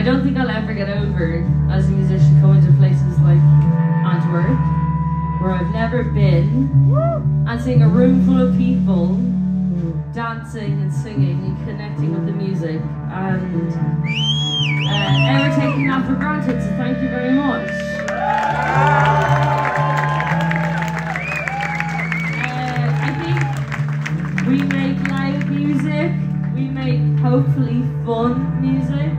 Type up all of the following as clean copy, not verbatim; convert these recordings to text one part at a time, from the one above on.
don't think I'll ever get over as a musician coming to places like Antwerp, where I've never been, and seeing a room full of people dancing and singing and connecting with the music, and ever taking that for granted, so thank you very much. I think we make loud music, we make hopefully fun music,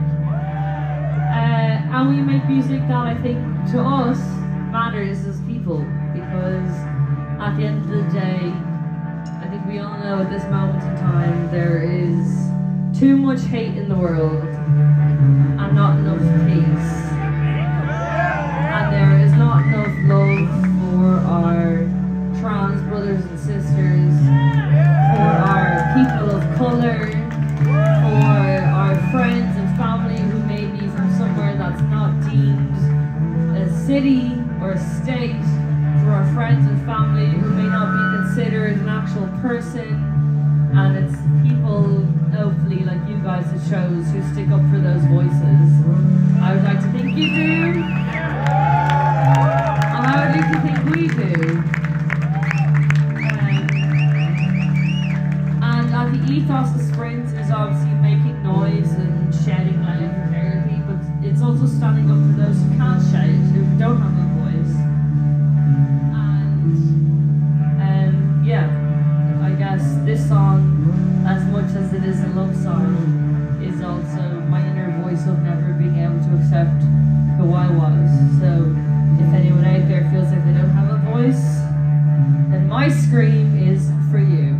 and we make music that I think to us matters as people, because at the end of the day, I think we all know at this moment in time there is too much hate in the world and not enough peace, and there is not enough love for our trans brothers and sisters, for our people of colour, for our friends and family who may be from somewhere that's not deemed a city or a state, for our friends and family who may not be considered an actual person, and it's people, hopefully, like you guys at shows who stick up for those voices. I would like to think you do, and I would like to think we do. And the ethos of Sprint is obviously making noise and shouting loud for therapy, but it's also standing up for those who can't shout, who don't have a voice. And yeah, I guess this song, as much as it is a love song, is also my inner voice of never being able to accept who I was. So if anyone out there feels like they don't have a voice, then my scream is for you.